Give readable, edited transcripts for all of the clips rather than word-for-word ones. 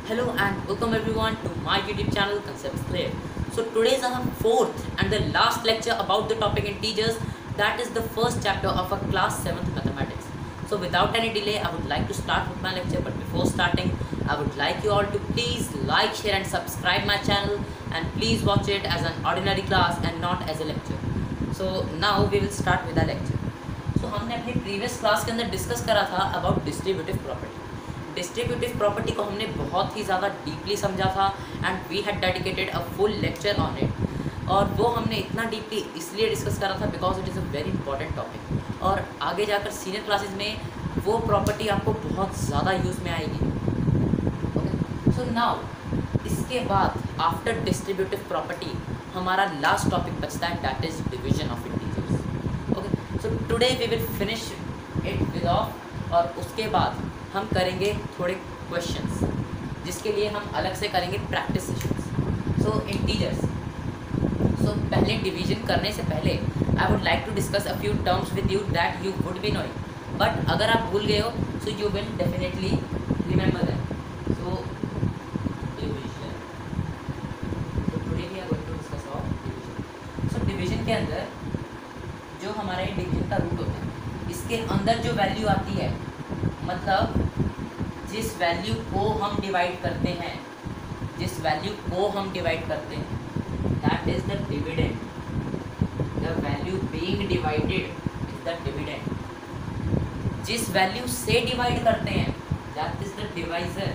Hello and welcome everyone to my YouTube channel Concepts Clear. So today is our fourth and the last lecture about the topic integers. That is the first chapter of our class 7th mathematics. So without any delay, I would like to start with my lecture. But before starting, I would like you all to please like, share and subscribe my channel, and please watch it as an ordinary class and not as a lecture. So now we will start with our lecture. So हमने अपनी previous class के अंदर discuss करा था about distributive property. Distributive property को हमने बहुत ही ज़्यादा डीपली समझा था and we had dedicated a full lecture on it. और वो हमने इतना डीपली इसलिए डिस्कस करा था because it is a very important topic, और आगे जाकर सीनियर क्लासेस में वो प्रॉपर्टी आपको बहुत ज़्यादा यूज़ में आएगी। ओके, सो नाउ इसके बाद आफ्टर डिस्ट्रीब्यूटिव प्रॉपर्टी हमारा लास्ट टॉपिक बचता है, that is division of integers. Okay, so today we will finish it with off, और उसके बाद हम करेंगे थोड़े क्वेश्चंस जिसके लिए हम अलग से करेंगे practice sessions. So integers, so पहले डिवीजन करने से पहले I would like to discuss a few terms with you that you would be knowing, but अगर आप भूल गए हो so you will definitely remember that. So division, तो today we are going to discuss about division. So division के अंदर जो हमारे डिवीजन का रूट होता है, इसके अंदर जो वैल्यू आती है, मतलब जिस वैल्यू को हम डिवाइड करते हैं, जिस वैल्यू को हम डिवाइड करते हैं, that is the dividend. The value being divided is the dividend. जिस वैल्यू से डिवाइड करते हैं, दैट इज द डिवाइजर।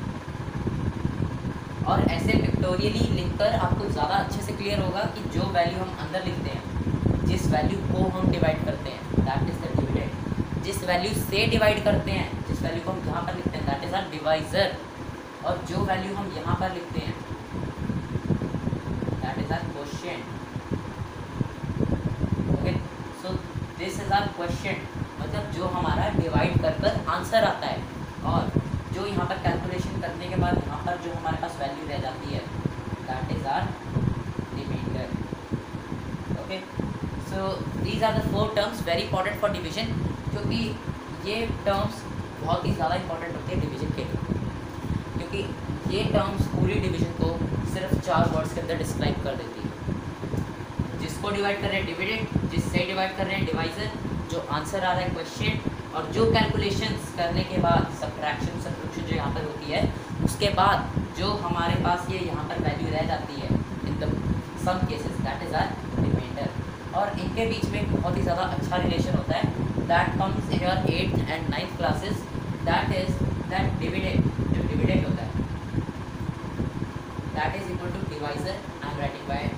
और ऐसे पिक्टोरियली लिखकर आपको ज़्यादा अच्छे से क्लियर होगा कि जो वैल्यू हम अंदर लिखते हैं, जिस वैल्यू को हम डिवाइड करते हैं, दैट इज द डिविडेंड। जिस वैल्यू से डिवाइड करते हैं, जिस वैल्यू को हम यहाँ पर लिखते हैं, दैट इज आवर डिवाइजर। और जो वैल्यू हम यहाँ पर लिखते हैं, that is our quotient. Okay, so this is our quotient, मतलब जो हमारा डिवाइड कर आंसर आता है, और जो यहाँ पर कैलकुलेशन करने के बाद यहाँ पर जो हमारे पास वैल्यू रह जाती है, that is our remainder. Okay, so these are the four terms very important for division, क्योंकि ये टर्म्स बहुत ही ज़्यादा इंपॉर्टेंट होती है डिवीजन के लिए, क्योंकि ये टर्म्स पूरी डिवीजन को सिर्फ 4 वर्ड्स के अंदर डिस्क्राइब कर देती है। जिसको डिवाइड कर रहे हैं डिविडेंड, जिससे डिवाइड कर रहे हैं डिवाइजर, जो आंसर आ रहा है क्वेश्चन, और जो कैलकुलेशंस करने के बाद सब्ट्रैक्शन सब्ट्रैक्शन जो यहाँ पर होती है, उसके बाद जो हमारे पास ये यहाँ पर वैल्यू रह जाती है in the some cases, that is our remainder. और इनके बीच में बहुत ही ज़्यादा अच्छा रिलेशन होता है, that comes in your 8th and 9th classes, that is that dividend, जो dividend होता है, that is equal to divisor, I am writing by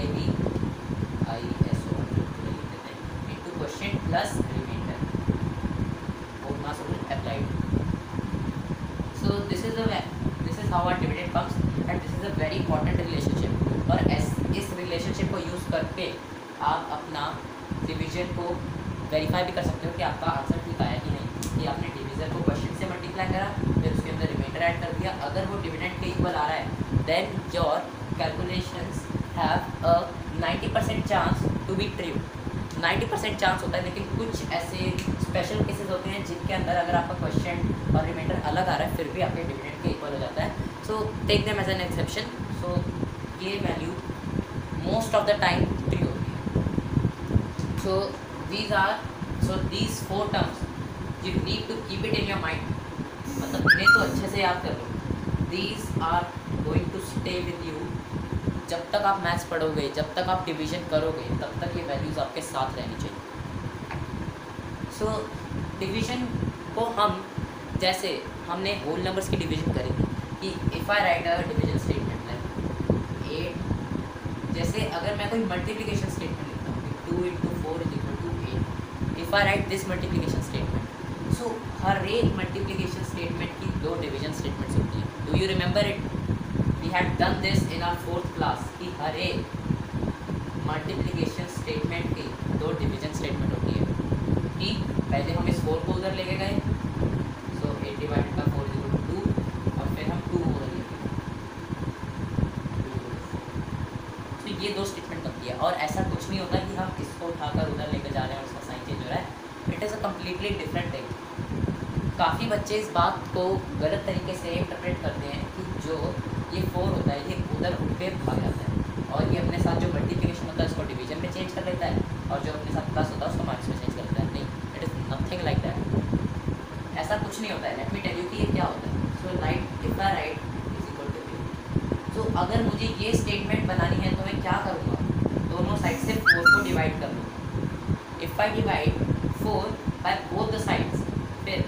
DIVISO into quotient plus remainder, both mass will applied. So this is how our dividend comes, and this is a very important relationship, और इस relationship को use करके आप अपना division को verify भी कर सकते हो कि आपका आंसर ठीक आया कि नहीं, कि आपने डिवीजर को क्वेश्चन से मल्टीप्लाई करा, फिर उसके अंदर रिमाइंडर ऐड कर दिया। अगर वो डिविडेंड के इक्वल आ रहा है, then your calculations have a 90% chance to be true. 90% chance होता है, लेकिन कुछ ऐसे स्पेशल केसेस होते हैं जिनके अंदर अगर आपका क्वेश्चन और रिमाइंडर अलग आ रहा है, फिर भी आपके डिविडेंड के इक्वल हो जाता है। So take them as an exception. So ये value most of the time true होती है। सो these 4 terms you need to keep it in your mind, मतलब इन्हें तो अच्छे से याद कर लो। These are going to stay with you, जब तक आप मैथ्स पढ़ोगे, जब तक आप डिवीजन करोगे, तब तक ये वैल्यूज़ आपके साथ रहनी चाहिए। सो डिवीजन को हम, जैसे हमने होल नंबर्स की डिवीजन करी थी कि if I write a division statement like 8, जैसे अगर मैं कोई मल्टीप्लिकेशन स्टेटमेंट लिखता हूँ 2 into 4 is equal to 8, if I write this multiplication statement, so हर एक multiplication statement की 2 division statements होती हैं। Do you remember it? We had done this in our 4th class कि हर एक multiplication statement की 2 division statement होती है, कि पहले हम इस 4 को उधर लेके गए, so 8 divided by 4 is equal to 2, और फिर हम 2 उधर लेके गए, तो ये 2 स्टेटमेंट बनती है। और ऐसा कुछ नहीं होता कि हम इसको उठाकर उधर लेकर जा रहे हैं और उसका साइन चेंज हो रहा है, it is a completely different thing. काफ़ी बच्चे इस बात को गलत तरीके से इंटरप्रेट करते हैं कि जो ये 4 होता है ये उधर उठ के भाग जाता है और ये अपने साथ जो मल्टीप्लिकेशन होता है उसको डिवीजन में चेंज कर लेता है और जो अपने साथ प्लस होता है उसको माइनस में चेंज कर लेता है। नहीं, it is nothing like that. ऐसा कुछ नहीं होता है। लेट मी टेल यू कि ये क्या होता है। So right, if I write is equal to three. So अगर मुझे ये स्टेटमेंट बनानी है तो मैं क्या करूँगा, दोनों साइड से 4 को डिवाइड कर लूँगा। If I divide 4 by both the sides, फिर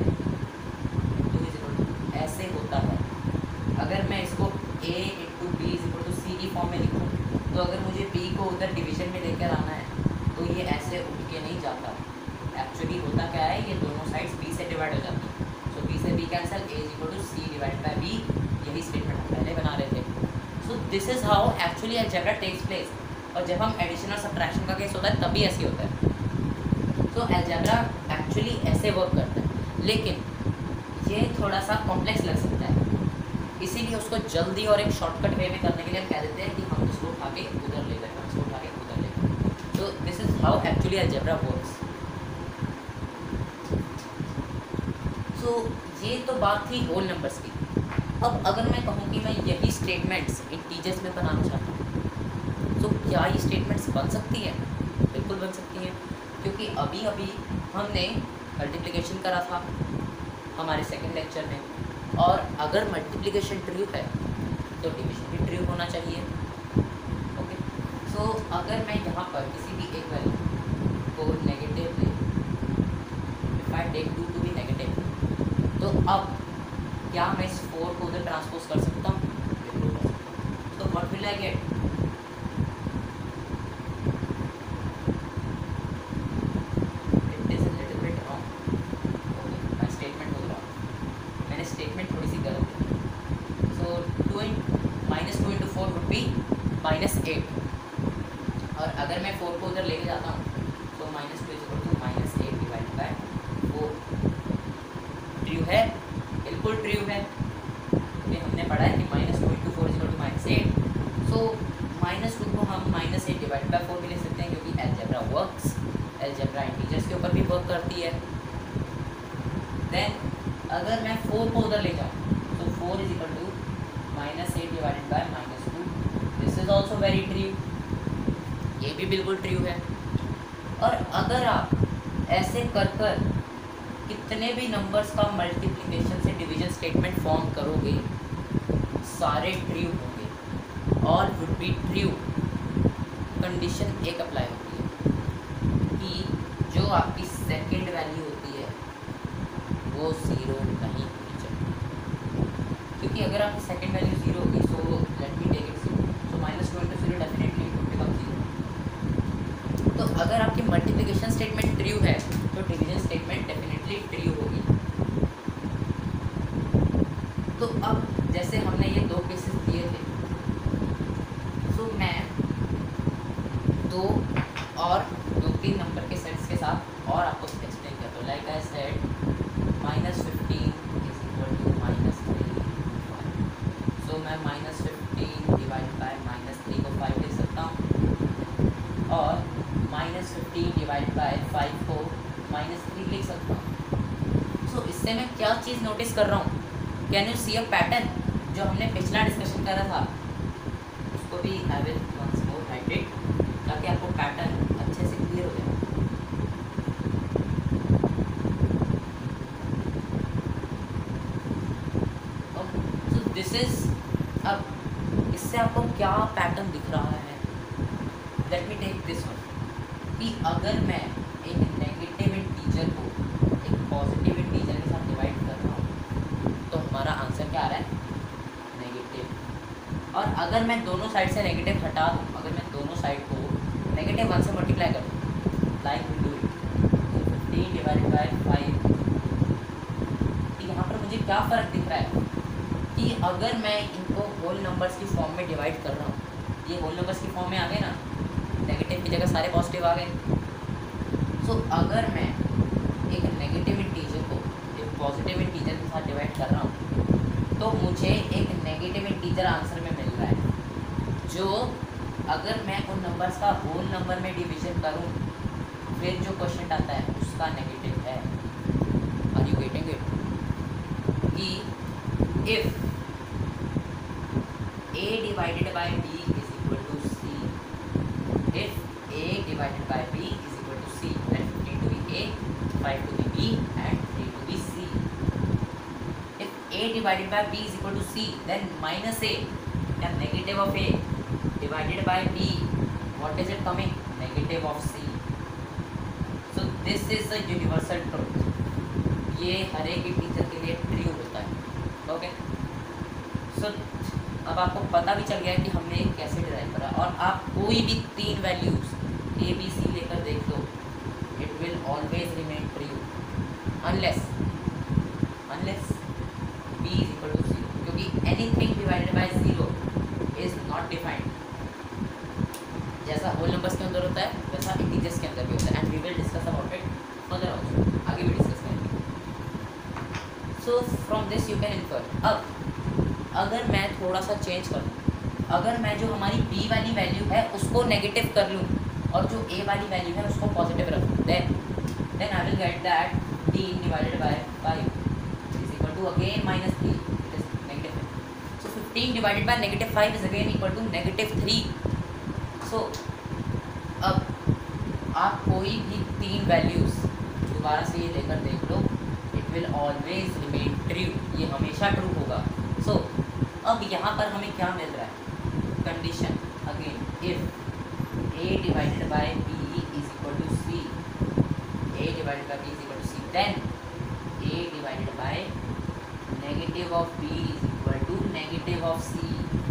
ऐसे होता है। अगर मैं इसको a into b is equal to c की फॉर्म में लिखूँ तो अगर मुझे b को उधर डिवीजन में लेकर आना है तो ये ऐसे उठ के नहीं जाता। एक्चुअली होता क्या है, ये दोनों साइड्स b से डिवाइड हो जाती है। सो b से b cancel, a is equal to c divide by b। यही स्टेटमेंट हम पहले बना रहे थे। So this is how actually algebra takes place. और जब हम एडिशन और सब्ट्रैक्शन का केस होता है तभी ऐसे होता है। तो अलजेब्रा एक्चुअली ऐसे वर्क करता है, लेकिन ये थोड़ा सा कॉम्प्लेक्स लग सकता है, इसीलिए उसको जल्दी और एक शॉर्टकट वे में करने के लिए हम कह देते हैं कि हम इसको उठा के उधर ले गए, हम इसको उठा के उधर ले गए। तो this is how actually algebra works. So ये तो बात थी होल नंबर्स की। अब अगर मैं कहूँ कि मैं यही स्टेटमेंट्स इंटीजर्स में बनाना चाहता हूँ तो क्या ये स्टेटमेंट्स बन सकती हैं? बिल्कुल बन सकती हैं, क्योंकि अभी अभी हमने मल्टीप्लिकेशन करा था हमारे सेकेंड लेक्चर में, और अगर मल्टीप्लिकेशन ट्रू है तो डिवीजन भी ट्रू होना चाहिए। ओके, सो अगर मैं यहाँ पर किसी भी एक वैल्यू को नेगेटिव ले, if I take 2 to be negative, तो अब क्या मैं इस 4 को उधर ट्रांसपोज कर सकता हूँ? बिल्कुल कर सकता हूँ। तो व्हाट विल आई गेट? -8, और अगर मैं 4 को उधर लेके जाता हूँ तो -2 is equal to -8 divide by 4। True है, बिल्कुल ट्रू है, क्योंकि हमने पढ़ा है कि -2 into 4 is equal to -8। So -2 को हम -8 डिवाइड बाय 4 भी लिख सकते हैं, क्योंकि अलजेब्रा वर्क्स, अलजेब्रा इंटीजर्स के ऊपर भी वर्क करती है। देन अगर मैं 4 को उधर ले जाऊँ तो 4 is equal to -8 divided by -2। This is also very true, ये भी बिल्कुल ट्रू है। और अगर आप ऐसे कर कर कितने भी नंबर्स का मल्टीप्लिकेशन से डिवीजन स्टेटमेंट फॉर्म करोगे, सारे ट्रू होंगे। All would be true. Condition एक अप्लाई होती है कि जो आपकी सेकेंड वैल्यू होती है वो 0 नहीं होनी चाहिए, क्योंकि अगर आपकी सेकेंड वैल्यू 0 होगी, so let me take it 0, so -2 into 0 definitely become 0। तो अगर आपकी मल्टीप्लिकेशन स्टेटमेंट ट्रू है तो डिवीजन स्टेटमेंट डेफिनेटली ट्रू होगी। तो अब जैसे हमने ये 2 केसेस दिए थे, सो मैं 2 और 2-3 नंबर के सेट्स के साथ और आपको एक्सप्लेन करता हूँ। Like I said -15 is equal to -3, so मैं -15 डिवाइड बाय -3 को 5 लिख सकता हूँ, और -15 डिवाइड बाय 5 को -3 लिख सकता हूँ। सो इससे मैं क्या चीज़ नोटिस कर रहा हूँ? Can you see a pattern? जो हमने पिछला डिस्कशन करा था उसको भी I will once more write it, ताकि आपको पैटर्न अच्छे से क्लियर हो जाए। सो दिस इज, अब इससे आपको क्या पैटर्न दिख रहा है? Let me take this one, कि अगर मैं एक नेगेटिव इंटीजर को एक पॉजिटिव इंटीजर के साथ डिवाइड कर रहा हूँ तो हमारा आंसर क्या आ रहा है? नेगेटिव। और अगर मैं दोनों साइड से नेगेटिव हटा दूँ, अगर मैं दोनों साइड को -1 से मल्टीप्लाई कर दूँ, like we do it, 15 divided by 5, यहाँ पर मुझे क्या फ़र्क दिख रहा है कि अगर मैं इनको होल नंबर्स की फॉर्म में डिवाइड कर रहा हूँ, ये होल नंबर्स की फॉर्म में आ गए ना, नेगेटिव की जगह सारे पॉजिटिव आ गए। सो अगर मैं एक नेगेटिव इंटीजर को एक पॉजिटिव इंटीजर के साथ डिवाइड कर रहा हूँ तो मुझे एक नेगेटिव इंटीजर आंसर में मिल रहा है, जो अगर मैं उन नंबर्स का होल नंबर में डिवीजन करूँ फिर जो क्वेश्चन आता है उसका नेगेटिव है। Are you getting it? कि if A divided by B is equal to C, if A divided by B is equal to C, then 15 to be A, 5 to be B and 3 to be C. If A divided by B is equal to C, then minus A and negative of A divided by B, what is it coming? Negative of C. So this is the universal truth. ये हर एक teacher के लिए true होता है। Okay, सो अब आपको पता भी चल गया है कि हमने कैसे डिराइव करा, और आप कोई भी 3 वैल्यूज A B C लेकर देख लो, it will always remain true unless B is equal to 0, क्योंकि anything divided by 0 is not defined. जैसा होल नंबर्स के अंदर होता है वैसा इंटीजर्स के अंदर भी होता है, and we will discuss about it further also, आगे भी डिस्कस करेंगे। So from this you can infer. अब अगर मैं थोड़ा सा चेंज कर लूँ, अगर मैं जो हमारी B वाली वैल्यू है उसको नेगेटिव कर लूँ और जो A वाली वैल्यू है उसको पॉजिटिव रख लूँ, then I will get that D divided by 5 is equal to again -3, it is negative. So 15 divided by -5 is again equal to -3। So अब आप कोई भी 3 वैल्यूज़ दोबारा से ये लेकर देख लो, it will always remain true, ये हमेशा ट्रू होगा। सो अब यहाँ पर हमें क्या मिल रहा है? Condition again, if A divided by B is equal to C, A divided by B is equal to C, then A divided by negative of B is equal to negative of C।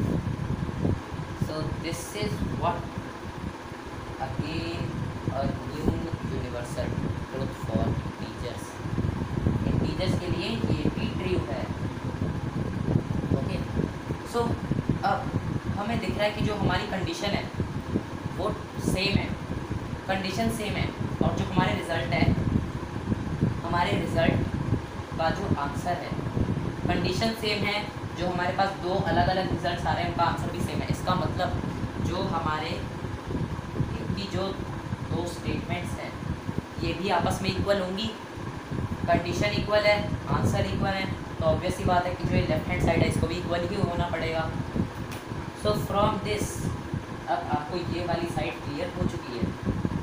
So this is what again a new universal truth for teachers. Teachers के लिए ये भी true है। Okay, सो अब हमें दिख रहा है कि जो हमारी कंडीशन है वो सेम है, कंडीशन सेम है, और जो हमारे रिज़ल्ट है, हमारे रिज़ल्ट का जो आंसर है, कंडीशन सेम है, जो हमारे पास 2 अलग अलग रिजल्ट्स आ रहे हैं उनका आंसर भी सेम है। इसका मतलब जो हमारे इनकी जो 2 स्टेटमेंट्स हैं ये भी आपस में इक्वल होंगी, कंडीशन इक्वल है, आंसर इक्वल है, तो ऑब्वियस ही बात है कि जो लेफ्ट हैंड साइड है इसको भी इक्वल ही होना पड़ेगा। सो फ्रॉम दिस अब आपको ये वाली साइड क्लियर हो चुकी है,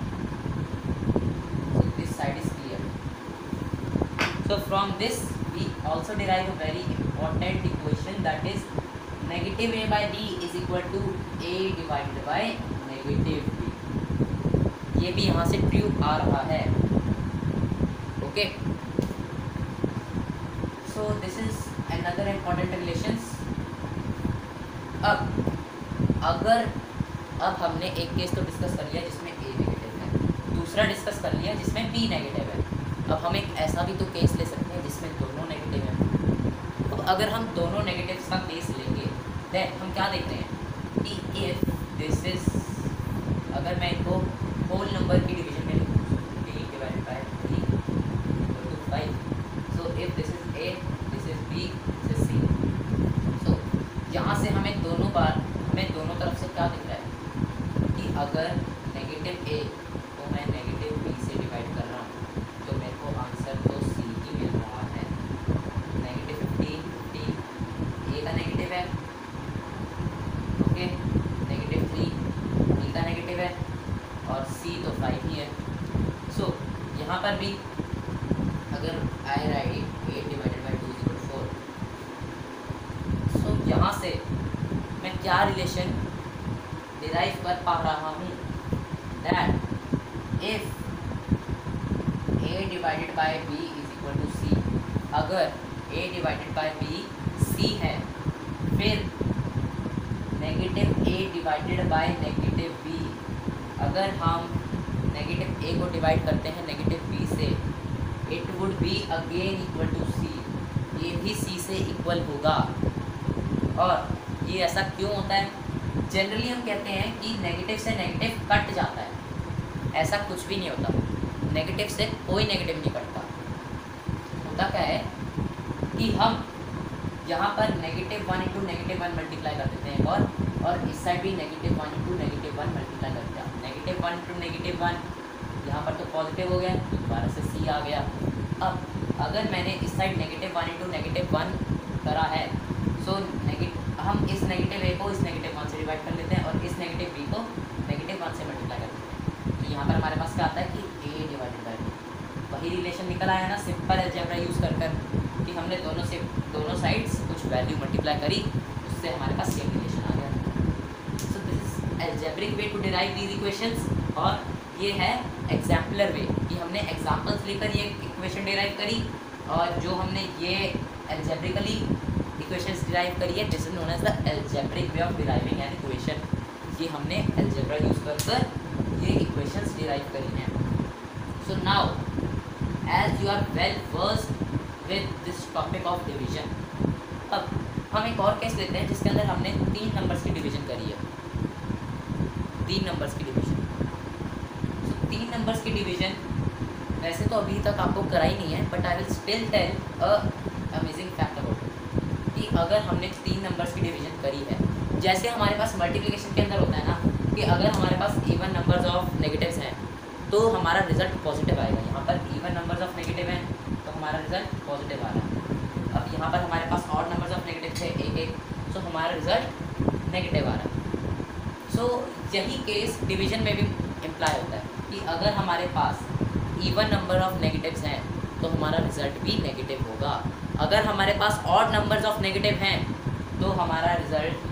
so this side is clear. So from this we also derive a very important equation, that is negative A by B is equal to A divided by negative B। ये भी यहाँ से true आ रहा है। Okay, so this is another important relations। अब हमने एक केस तो डिस्कस कर लिया जिसमें A नेगेटिव है, दूसरा डिस्कस कर लिया जिसमें B नेगेटिव है। अब हम एक ऐसा भी तो केस ले सकते हैं जिसमें दोनों नेगेटिव हैं। अब अगर हम दोनों नेगेटिव्स का केस लेंगे, देन हम क्या देखते हैं कि इफ दिस इज, अगर मैं इनको होल नंबर की डिवीजन में लिखूँ, A divided by 3 equal to 5, so if this is A, this is B, this is C। So यहाँ से हमें दोनों तरफ से क्या दिख रहा है कि अगर नेगेटिव A को मैं नेगेटिव B से डिवाइड कर रहा हूँ तो मेरे को आंसर तो C ही मिल रहा है। नेगेटिव 15 A का नेगेटिव है, ओके, नेगेटिव 3 B का नेगेटिव है, और C तो 5 ही है। सो यहाँ पर भी अगर I write 8 divided by 2 equal 4, so यहाँ से मैं क्या रिलेशन डिराइव कर पा रहा हूँ, that if A divided by B is equal to C, अगर A divided by B C है, फिर negative A divided by negative B, अगर हम नेगेटिव A को डिवाइड करते हैं नेगेटिव B से, it would be again equal to C, ये भी C से इक्वल होगा। और ये ऐसा क्यों होता है? जनरली हम कहते हैं कि नेगेटिव से नेगेटिव कट जाता है, ऐसा कुछ भी नहीं होता, नेगेटिव से कोई नेगेटिव नहीं कटता। होता क्या है कि हम यहाँ पर -1 इंटू -1 मल्टीप्लाई कर देते हैं, और इस साइड भी -1 इंटू -1 मल्टीप्लाई करते हैं। -1 इंटू -1 यहाँ पर तो पॉजिटिव हो गया, दोबारा से C आ गया। अब अगर मैंने इस साइड -1 इंटू -1 करा है, सो हम इस नेगेटिव A को इस निकल आया ना सिंपल अलजेब्रा यूज़ कर कि हमने दोनों साइड्स कुछ वैल्यू मल्टीप्लाई करी, उससे हमारे पास सेम रिलेशन आ गया। So this is algebraic way to derive these equations. और ये है एग्जाम्पलर वे कि हमने एग्जाम्पल्स लेकर ये इक्वेशन डिराइव करी, और जो हमने ये अलजेब्रिकली इक्वेशंस डिराइव करी है this is known as the algebraic way of deriving an equation. ये हमने अलजेब्रा यूज़ कर ये इक्वेशंस डिराइव करी हैं। So now as you are well versed with this topic of division, अब हम एक और केस लेते हैं जिसके अंदर हमने 3 नंबर्स की डिवीजन करी है। 3 नंबर्स की डिवीजन। सो 3 नंबर्स की डिवीजन वैसे तो अभी तक आपको कराई नहीं है, but I will still tell a amazing fact about it कि अगर हमने 3 नंबर्स की डिवीजन करी है, जैसे हमारे पास मल्टीप्लिकेशन के अंदर होता है ना कि अगर हमारे पास इवन नंबर्स ऑफ नेगेटिव्स हैं तो हमारा रिजल्ट पॉजिटिव आएगा। यहाँ पर इवन नंबर्स ऑफ नेगेटिव हैं तो हमारा रिजल्ट पॉजिटिव आ रहा है। अब यहाँ पर हमारे पास ऑड नंबर्स ऑफ नेगेटिव थे 1-1, सो हमारा रिजल्ट नेगेटिव आ रहा है। सो यही केस डिवीजन में भी इम्प्लाई होता है कि अगर हमारे पास इवन नंबर ऑफ नेगेटिव्स हैं तो हमारा रिजल्ट भी नेगेटिव होगा। अगर हमारे पास ऑड नंबर्स ऑफ नेगेटिव हैं तो हमारा रिजल्ट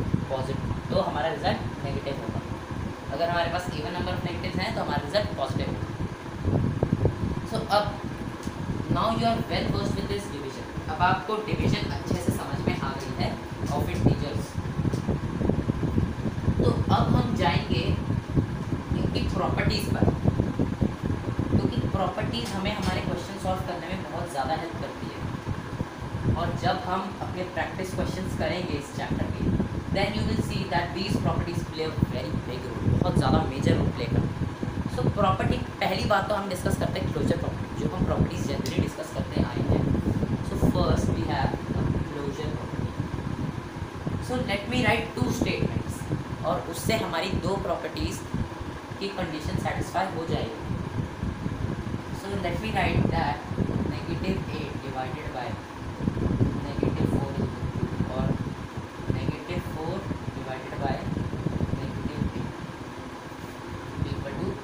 नेगेटिव होगा। अगर हमारे पास इवन नंबर ऑफ नेगेटिव्स हैं तो हमारा रिजल्ट पॉजिटिव होगा। सो अब now you are well versed with this division. अब आपको डिवीजन अच्छे से समझ में आ गई है ऑफ इंटीजर्स। तो अब हम जाएंगे इनकी प्रॉपर्टीज़ पर, क्योंकि प्रॉपर्टीज़ हमें हमारे क्वेश्चन सॉल्व करने में बहुत ज़्यादा हेल्प करती है। और जब हम अपने प्रैक्टिस क्वेश्चंस करेंगे इस चैप्टर के, then you will see that these properties play a very big role, बहुत ज़्यादा मेजर रोल प्ले करते हैं। सो प्रॉपर्टी, पहली बात तो हम डिस्कस करते हैं क्लोजर प्रॉपर्टी, जो हम प्रॉपर्टीज़ जनरली डिस्कस करते आए हैं। So first we have closure property. So let me write 2 statements, और उससे हमारी 2 प्रॉपर्टीज़ की कंडीशन सेटिस्फाई हो जाएगी। So let me write that -8 divided by -4 और -4 डिवाइडेड बाय -8 इक्वल टू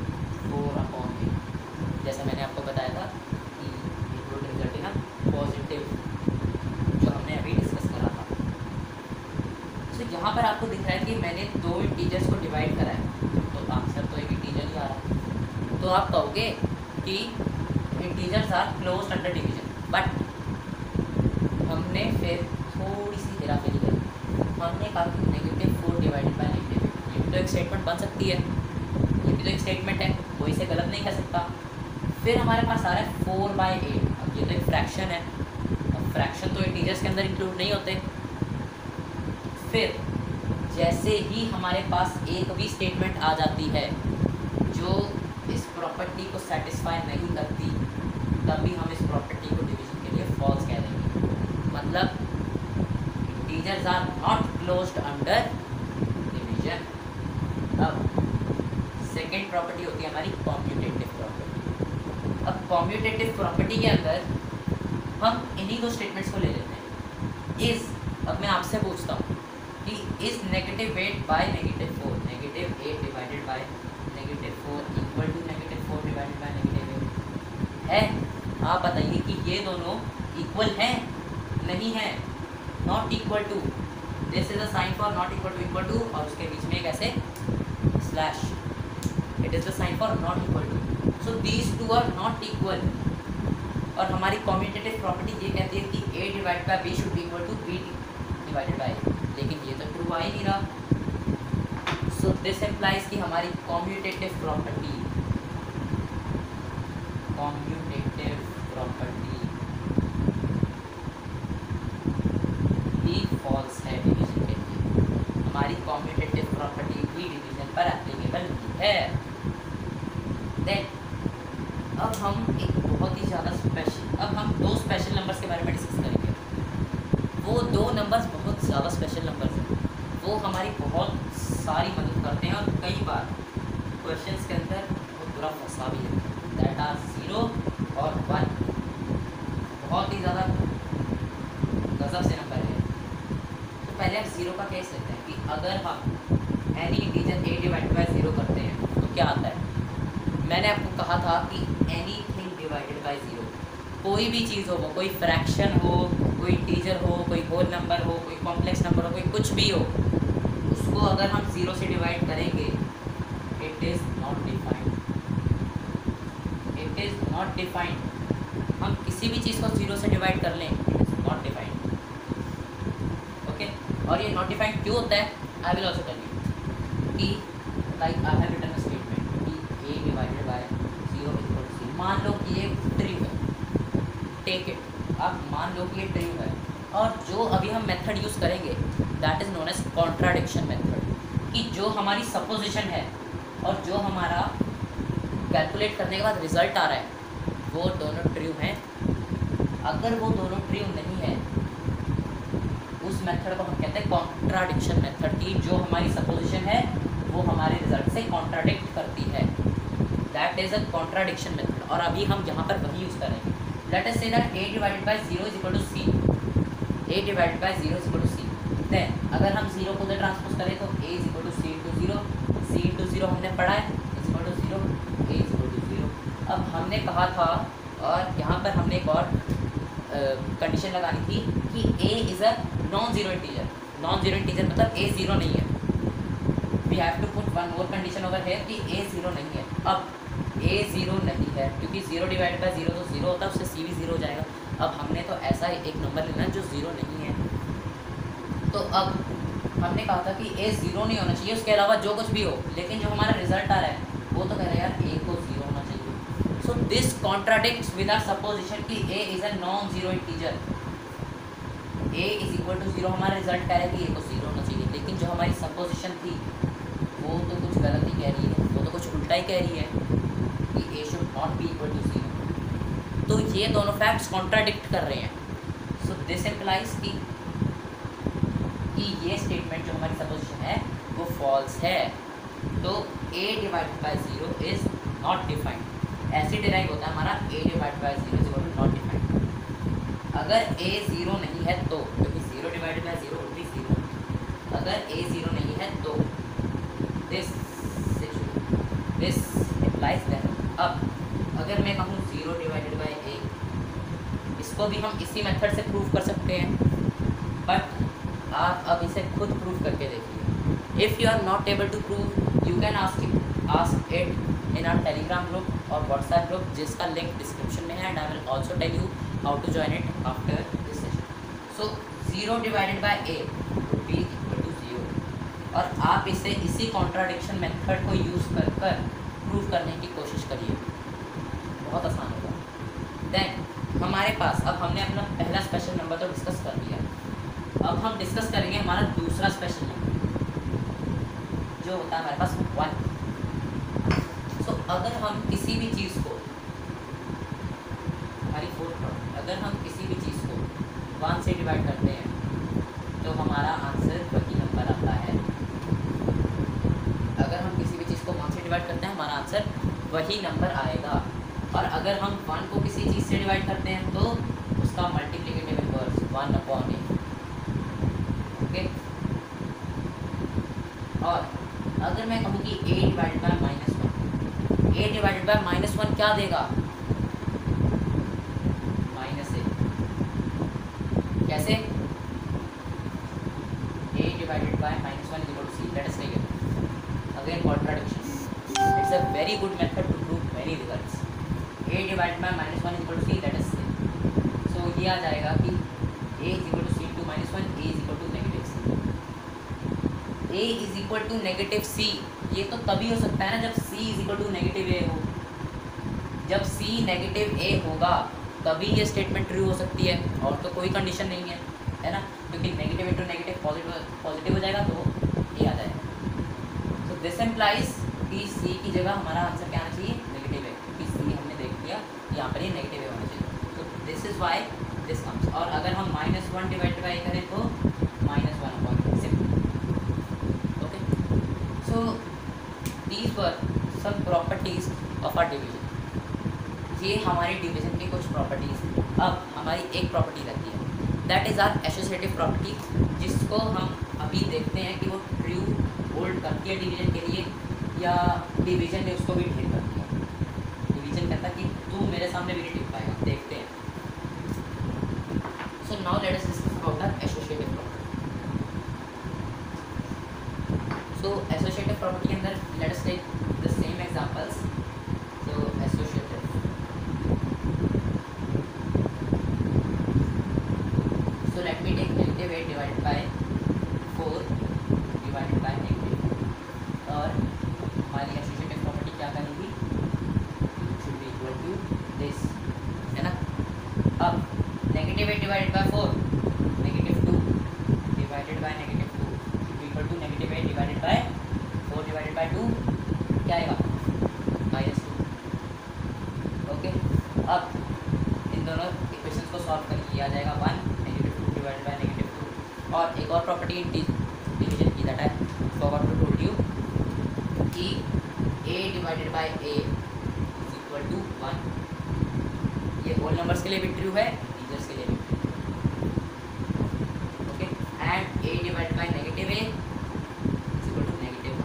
4/8। जैसा मैंने आपको बताया था कि ये वुड रिजल्ट इन पॉजिटिव, जो हमने अभी डिस्कस करा था। सो यहाँ पर आपको दिख रहा है कि मैंने 2 इंटीजर्स को डिवाइड करा है, तो आंसर तो एक इंटीजर ही आ रहा है। तो आप कहोगे कि integers are closed under division, but हमने फिर थोड़ी सी हेराफेरी करी। हमने कहा कि -4 डिवाइडेड बाय -8, ये भी तो एक स्टेटमेंट बन सकती है, ये भी तो एक स्टेटमेंट है, कोई इसे गलत नहीं कर सकता। फिर हमारे पास आ रहा है 4/8। अब ये तो एक फ्रैक्शन है, अब फ्रैक्शन तो इंटीजर्स के अंदर इंक्लूड नहीं होते। फिर जैसे ही हमारे पास एक भी स्टेटमेंट आ जाती है जो इस प्रॉपर्टी को सेटिस्फाई नहीं करती, तभी हम इस प्रॉपर्टी को डिवीजन के लिए फॉल्स कह देंगे। मतलब integers are not closed under division. अब सेकेंड प्रॉपर्टी होती है हमारी कॉम्यूटेटिव प्रॉपर्टी। अब कॉम्यूटेटिव प्रॉपर्टी के अंदर हम इन्हीं 2 स्टेटमेंट्स को ले लेते हैं। अब मैं आपसे पूछता हूँ कि is -8 by -4 -8 divided by -4 equal to -4 divided by -8 है? आप बताइए कि ये दोनों इक्वल हैं? नहीं है, not equal to. This is a sign for not equal to और उसके बीच में एक ऐसे slash, it is the sign for not equal to. So these 2 are not equal. और हमारी कॉम्यूटेटिव प्रॉपर्टी ये कहती है कि a divide by b should be equal to b divided by a, लेकिन ये तो ट्रू आ ही नहीं रहा। सो दिस इम्प्लाइज कि हमारी कॉम्यूटेटिव प्रॉपर्टी भी फॉल्स है डिवीजन के लिए। हमारी कॉम्यूटेटिव प्रॉपर्टी भी डिवीजन पर एप्लीकेबल नहीं है। देन अब हम एक बहुत ही ज़्यादा अब हम 2 स्पेशल नंबर्स के बारे में डिस्कस करेंगे। वो 2 नंबर्स बहुत ज़्यादा स्पेशल नंबर्स हैं, वो हमारी बहुत सारी मदद करते हैं और कई बार क्वेश्चंस के अंदर बहुत बुरा फंसा भी है। दैट आर 0 और 1, बहुत ही ज़्यादा गजब से नंबर है। तो पहले हम 0 का केस लेते हैं कि अगर हम any integer a divided by 0 करते हैं तो क्या आता है। मैंने आपको कहा था कि एनीथिंग डिवाइडेड बाई 0। कोई भी चीज़ हो, वो कोई फ्रैक्शन हो, कोई इंटीजर हो, कोई होल नंबर हो, कोई कॉम्प्लेक्स नंबर हो, कोई कुछ भी हो, उसको अगर हम 0 से डिवाइड करेंगे, it is not defined, it is not defined. हम किसी भी चीज़ को 0 से डिवाइड कर लें, it is not defined. Okay, और ये नॉट डिफाइंड क्यों होता है? I will also tell you कि like I have written a statement कि a divided by 0 equal to c। मान लो कि ये ट्रू है, टेक इट, आप मान लो कि ये ट्रू है, और जो अभी हम मेथड यूज़ करेंगे that is known as contradiction method, कि जो हमारी सपोजिशन है और जो हमारा कैलकुलेट करने के बाद रिजल्ट आ रहा है वो दोनों ट्रू हैं। अगर वो दोनों ट्रू नहीं है, उस मेथड को हम कहते हैं कॉन्ट्राडिक्शन मेथड, की जो हमारी सपोजिशन है वो हमारे रिजल्ट से कॉन्ट्राडिक्ट करती है, that is a contradiction method. और अभी हम यहाँ पर वही यूज़ करेंगे। Let us say that a divided by 0 is equal to c, a divided by 0 is equal to c। Then अगर हम 0 को उधर ट्रांसपोज करें तो a is equal to c into 0, c into 0 हमने पढ़ा है, is equal to 0, a is equal to 0। अब हमने कहा था, और यहाँ पर हमने एक और कंडीशन लगानी थी कि a is a non zero integer. Non zero integer मतलब a 0 नहीं है। We have to put one more condition over है कि a 0 नहीं है। अब a 0 नहीं है क्योंकि 0 डिवाइड बाय 0 तो 0 होता है, उससे c भी 0 हो जाएगा। अब हमने तो ऐसा एक नंबर लेना है जो 0 नहीं है, तो अब हमने कहा था कि a 0 नहीं होना चाहिए, उसके अलावा जो कुछ भी हो, लेकिन जो हमारा रिजल्ट आ रहा है वो तो कह रहा है यार a को 0 होना चाहिए। So this contradicts with our supposition कि a is a non zero integer. a is equal to 0 हमारा रिजल्ट कह रहा है कि a को 0 होना चाहिए, लेकिन जो हमारी सपोजिशन थी वो तो कुछ गलत ही कह रही है, वो तो कुछ उल्टा ही कह रही है कि a should not be equal to 0। तो ये दोनों फैक्ट्स कॉन्ट्राडिक्ट कर रहे हैं। सो दिस इम्प्लाइज कि ये स्टेटमेंट जो हमारी सपोजिशन है वो फॉल्स है। तो a divided by 0 is not defined. ऐसे डिराइव होता है हमारा a divided by 0 is equal to not defined. अगर a 0 नहीं है तो, क्योंकि 0 डिवाइडेड बाय 0 ओनली 0, अगर a 0 नहीं है तो दिस इम्प्लाइज दैट। अब अगर मैं कहूँ 0 डिवाइडेड बाय a, इसको भी हम इसी मेथड से प्रूव कर सकते हैं, बट आप अब इसे खुद प्रूव करके देखिए। If you are not able to prove, you can ask it in our Telegram group और व्हाट्सएप ग्रुप, जिसका लिंक डिस्क्रिप्शन में है, and I will also tell you how to join it after this session. So 0 divided by a would be equal to 0, और आप इसे इसी contradiction method को use कर प्रूव करने की कोशिश करिए, बहुत आसान होगा। देन हमारे पास, अब हमने अपना पहला स्पेशल नंबर तो डिस्कस कर लिया, अब हम डिस्कस करेंगे हमारा दूसरा स्पेशल नंबर जो होता है हमारे पास 1। सो अगर हम किसी भी चीज़ को, हमारी फोर्थ प्रॉब्लम, अगर हम किसी भी चीज़ को 1 से डिवाइड करते हैं तो हमारा आंसर वही नंबर आता है। अगर हम किसी भी चीज़ को 1 से डिवाइड करते हैं हमारा आंसर वही नंबर आएगा, और अगर हम 1 को किसी चीज़ से डिवाइड करते हैं तो उसका मल्टीप्लिकेटिव इनवर्स 1/a। ओके, और अगर मैं कहूँ कि a divided by -1, a divided by -1 क्या देगा? -a। कैसे? a divided by -1 is equal to c। Let us take it again contradiction. It's a very good method to prove many results. a divided by -1 is equal to c, let us say. So ये आ जाएगा कि a is equal to c into -1, a is equal to negative c। a is equal to negative c, ये तो तभी हो सकता है ना जब c is equal to negative a हो। जब c नेगेटिव a होगा तभी ये स्टेटमेंट ट्रू हो सकती है, और तो कोई कंडीशन नहीं है ना, क्योंकि नेगेटिव इंटू नेगेटिव पॉजिटिव हो जाएगा तो a आ जाएगा। सो दिस इम्प्लाइज कि c की जगह हमारा आंसर क्या आना चाहिए? नेगेटिव है, क्योंकि c हमने देख लिया यहाँ पर ये नेगेटिव है होना चाहिए। तो this is why this comes. और अगर हम -1 डिवाइड बाई करें तो -1/, simple. Okay, so these were some properties of our division. ये हमारी डिवीजन की कुछ प्रॉपर्टीज। अब हमारी एक प्रॉपर्टी रहती है, that is our associative property, जिसको हम अभी देखते हैं कि वो ट्रू होल्ड करती है डिवीजन के लिए या डिवीजन ने उसको भी ढेर कर दिया। डिवीजन कहता है कि तू मेरे सामने So associative property के अंदर let us take the same examples. So associative. So let me take negative 8 divided by 4 divided by negative, और हमारी associative property क्या करेगी, should be equal to this, है ना. अब negative 8 divided by 4, negative 2 divided by negative 2 should be equal to negative 8 divided by 4 divided by 2, क्या आएगा, minus 2. Okay, अब इन दोनों इक्वेशंस को सॉल्व करके आ जाएगा 1 negative 2 divided by negative 2. और एक और प्रॉपर्टी डिवीजन की, दैट है forgot to told you कि a divided by a is equal to 1. ये होल नंबर्स के लिए भी ट्रू है, इंटीजर्स के लिए भी. Okay, and a divided by negative a is equal to negative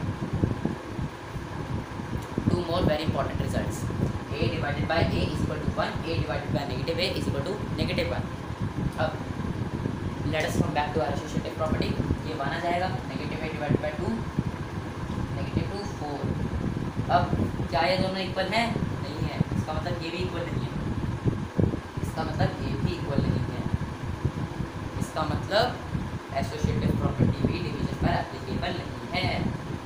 1. 2 more very important results. a divided by a is equal to 1, a divided by negative a is equal to negative 1. अब let us come back to our associative property. ये माना जाएगा negative a divided by 2, negative 2 4. अब क्या ये दोनों equal हैं? नहीं है. इसका मतलब ये भी इक्वल नहीं है, इसका मतलब ये भी इक्वल नहीं है. इसका मतलब एसोसिएटिव प्रॉपर्टी भी डिवीजन पर एप्लीकेबल नहीं है.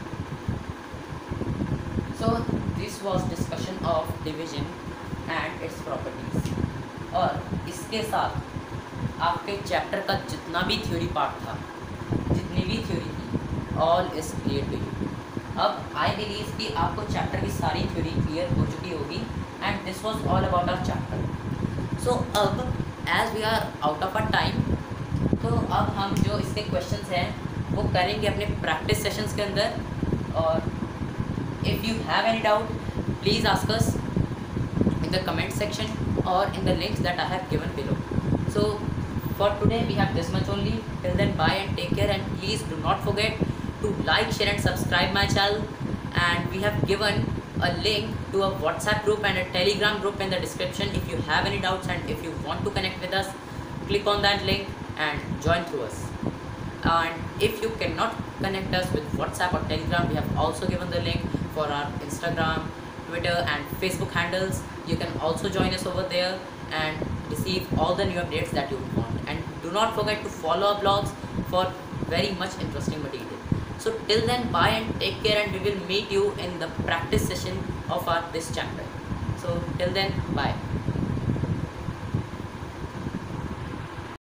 So this was discussion of division and its properties. और इसके साथ आपके चैप्टर का जितना भी थ्योरी पार्ट था, जितनी भी थ्योरी थी, all is clear to you. अब आई बिलीव कि आपको चैप्टर की सारी थ्योरी क्लियर हो चुकी होगी, and this was all about our chapter. So अब as we are out of our time, तो अब हम जो इसके क्वेश्चंस हैं वो करेंगे अपने प्रैक्टिस सेशंस के अंदर. और if you have any doubt please ask us in the comment section और in the links that I have given below. So for today we have this much only. Till then bye and take care, and please do not forget to like, share and subscribe my channel. And we have given a link to a WhatsApp group and a Telegram group in the description. If you have any doubts and if you want to connect with us, click on that link and join through us. And if you cannot connect us with WhatsApp or Telegram, we have also given the link for our Instagram, Twitter and Facebook handles. You can also join us over there and receive all the new updates that you want. And do not forget to follow our blogs for very much interesting material. So till then, bye and take care, and we will meet you in the practice session of this chapter. So till then, bye.